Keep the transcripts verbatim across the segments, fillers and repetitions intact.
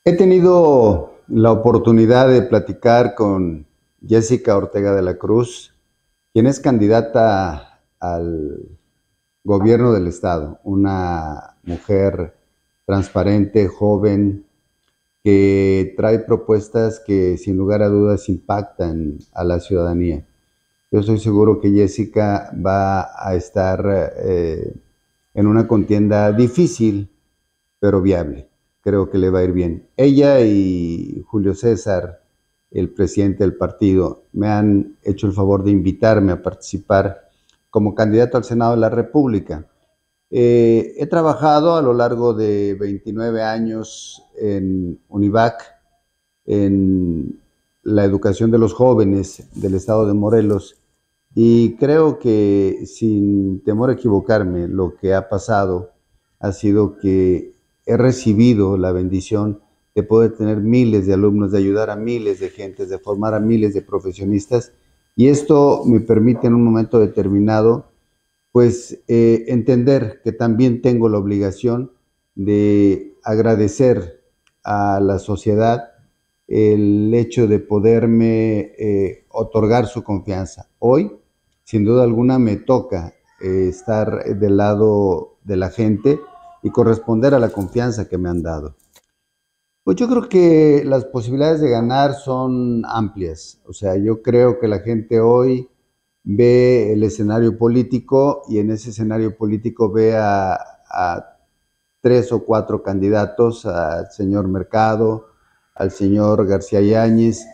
He tenido la oportunidad de platicar con Jessica Ortega de la Cruz, quien es candidata al gobierno del estado, una mujer transparente, joven, que trae propuestas que sin lugar a dudas impactan a la ciudadanía. Yo estoy seguro que Jessica va a estar eh, en una contienda difícil, pero viable. Creo que le va a ir bien. Ella y Julio César, el presidente del partido, me han hecho el favor de invitarme a participar como candidato al Senado de la República. Eh, he trabajado a lo largo de veintinueve años en UNIVAC, en la educación de los jóvenes del estado de Morelos, y creo que, sin temor a equivocarme, lo que ha pasado ha sido que he recibido la bendición de poder tener miles de alumnos, de ayudar a miles de gentes, de formar a miles de profesionistas, y esto me permite en un momento determinado pues eh, entender que también tengo la obligación de agradecer a la sociedad el hecho de poderme eh, otorgar su confianza. Hoy, sin duda alguna, me toca eh, estar del lado de la gente y corresponder a la confianza que me han dado. Pues yo creo que las posibilidades de ganar son amplias. O sea, yo creo que la gente hoy ve el escenario político y en ese escenario político ve a, a tres o cuatro candidatos, al señor Mercado, al señor García Yáñez,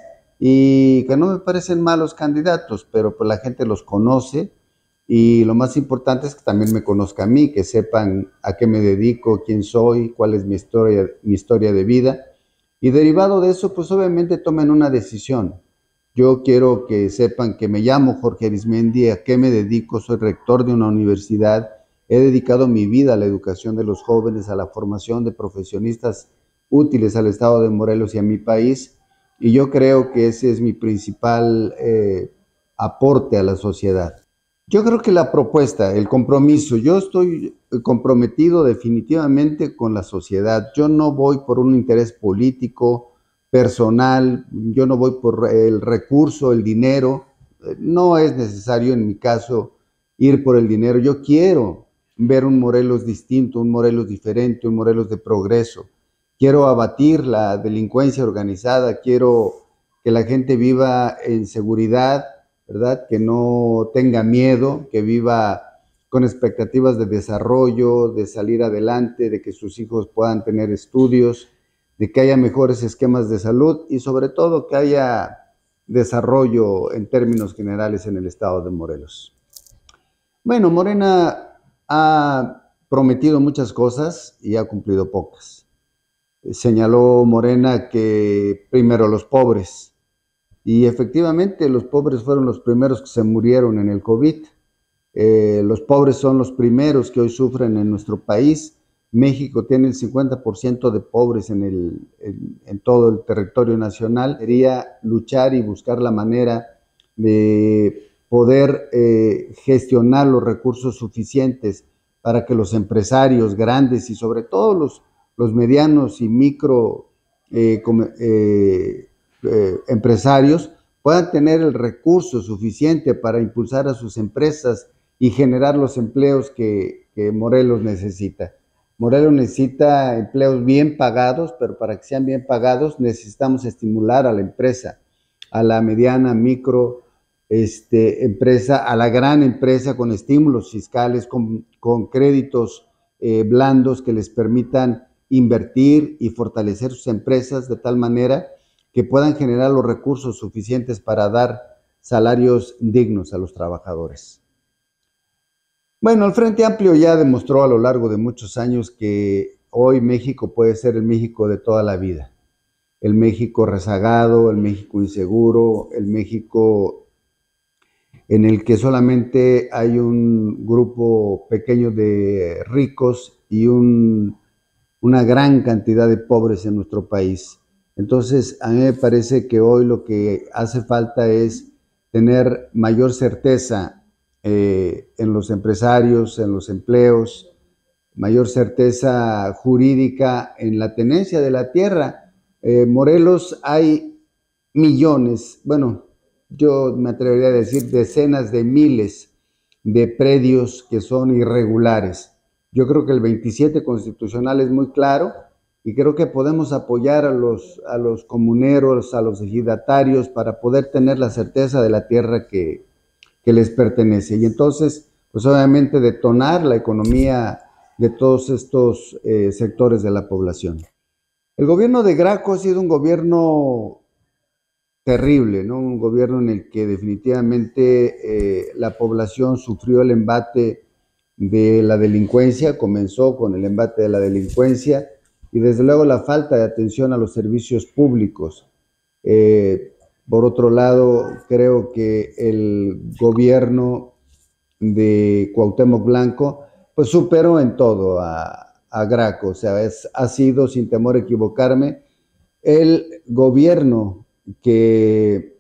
y que no me parecen malos candidatos, pero pues la gente los conoce, y lo más importante es que también me conozca a mí, que sepan a qué me dedico, quién soy, cuál es mi historia, mi historia de vida, y derivado de eso, pues obviamente tomen una decisión. Yo quiero que sepan que me llamo Jorge Arismendi, a qué me dedico, soy rector de una universidad, he dedicado mi vida a la educación de los jóvenes, a la formación de profesionistas útiles al estado de Morelos y a mi país, y yo creo que ese es mi principal eh, aporte a la sociedad. Yo creo que la propuesta, el compromiso, yo estoy comprometido definitivamente con la sociedad. Yo no voy por un interés político, personal, yo no voy por el recurso, el dinero. No es necesario en mi caso ir por el dinero. Yo quiero ver un Morelos distinto, un Morelos diferente, un Morelos de progreso. Quiero abatir la delincuencia organizada, quiero que la gente viva en seguridad, ¿verdad? Que no tenga miedo, que viva con expectativas de desarrollo, de salir adelante, de que sus hijos puedan tener estudios, de que haya mejores esquemas de salud y sobre todo que haya desarrollo en términos generales en el estado de Morelos. Bueno, Morena ha prometido muchas cosas y ha cumplido pocas. Señaló Morena que primero los pobres, y efectivamente los pobres fueron los primeros que se murieron en el COVID. Eh, los pobres son los primeros que hoy sufren en nuestro país. México tiene el cincuenta por ciento de pobres en, el, en, en todo el territorio nacional. Sería luchar y buscar la manera de poder eh, gestionar los recursos suficientes para que los empresarios grandes y sobre todo los, los medianos y micro eh, eh, eh, empresarios puedan tener el recurso suficiente para impulsar a sus empresas y generar los empleos que, que Morelos necesita. Morelos necesita empleos bien pagados, pero para que sean bien pagados necesitamos estimular a la empresa, a la mediana, micro este, empresa, a la gran empresa con estímulos fiscales, con, con créditos eh, blandos que les permitan invertir y fortalecer sus empresas de tal manera que puedan generar los recursos suficientes para dar salarios dignos a los trabajadores. Bueno, el Frente Amplio ya demostró a lo largo de muchos años que hoy México puede ser el México de toda la vida. El México rezagado, el México inseguro, el México en el que solamente hay un grupo pequeño de ricos y un, una gran cantidad de pobres en nuestro país. Entonces, a mí me parece que hoy lo que hace falta es tener mayor certeza eh, en los empresarios, en los empleos, mayor certeza jurídica en la tenencia de la tierra, Eh, Morelos hay millones, bueno, yo me atrevería a decir decenas de miles de predios que son irregulares. Yo creo que el veintisiete constitucional es muy claro y creo que podemos apoyar a los, a los comuneros, a los ejidatarios para poder tener la certeza de la tierra que, que les pertenece. Y entonces, pues obviamente detonar la economía de todos estos eh, sectores de la población. El gobierno de Graco ha sido un gobierno terrible, ¿no? Un gobierno en el que definitivamente eh, la población sufrió el embate de la delincuencia, comenzó con el embate de la delincuencia y desde luego la falta de atención a los servicios públicos. Eh, por otro lado, creo que el gobierno de Cuauhtémoc Blanco pues superó en todo a, a Graco, o sea, es, ha sido, sin temor a equivocarme, el gobierno que,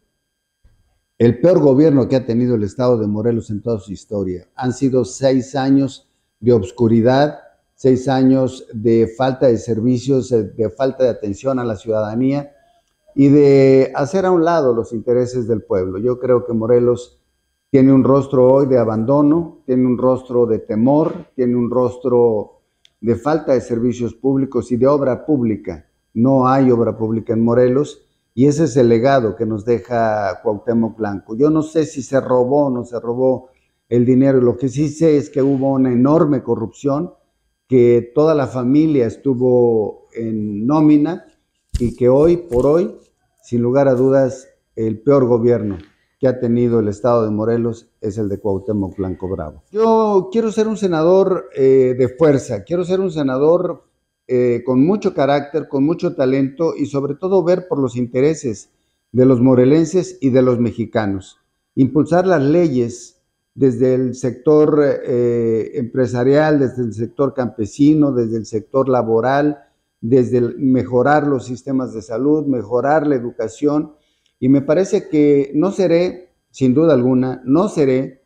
el peor gobierno que ha tenido el estado de Morelos en toda su historia. Han sido seis años de obscuridad, seis años de falta de servicios, de falta de atención a la ciudadanía y de hacer a un lado los intereses del pueblo. Yo creo que Morelos tiene un rostro hoy de abandono, tiene un rostro de temor, tiene un rostro de falta de servicios públicos y de obra pública. No hay obra pública en Morelos y ese es el legado que nos deja Cuauhtémoc Blanco. Yo no sé si se robó o no se robó el dinero, lo que sí sé es que hubo una enorme corrupción, que toda la familia estuvo en nómina y que hoy por hoy, sin lugar a dudas, el peor gobierno que ha tenido el estado de Morelos es el de Cuauhtémoc Blanco Bravo. Yo quiero ser un senador eh, de fuerza, quiero ser un senador eh, con mucho carácter, con mucho talento y sobre todo ver por los intereses de los morelenses y de los mexicanos. Impulsar las leyes desde el sector eh, empresarial, desde el sector campesino, desde el sector laboral, desde el mejorar los sistemas de salud, mejorar la educación. Y me parece que no seré, sin duda alguna, no seré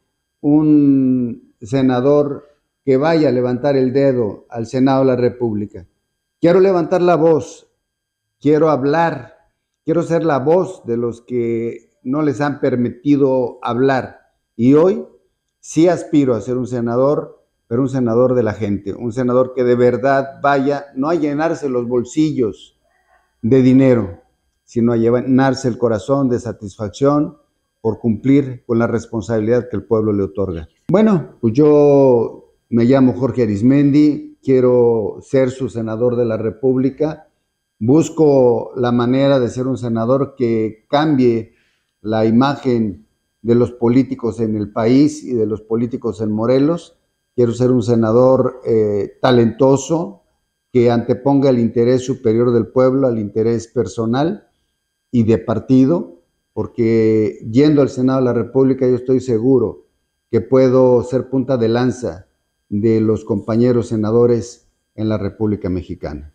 un senador que vaya a levantar el dedo al Senado de la República. Quiero levantar la voz, quiero hablar, quiero ser la voz de los que no les han permitido hablar. Y hoy sí aspiro a ser un senador, pero un senador de la gente, un senador que de verdad vaya, no a llenarse los bolsillos de dinero, sino a llenarse el corazón de satisfacción por cumplir con la responsabilidad que el pueblo le otorga. Bueno, pues yo me llamo Jorge Arismendi, quiero ser su senador de la República, busco la manera de ser un senador que cambie la imagen de los políticos en el país y de los políticos en Morelos. Quiero ser un senador eh, talentoso, que anteponga el interés superior del pueblo al interés personal y de partido, porque yendo al Senado de la República yo estoy seguro que puedo ser punta de lanza de los compañeros senadores en la República Mexicana.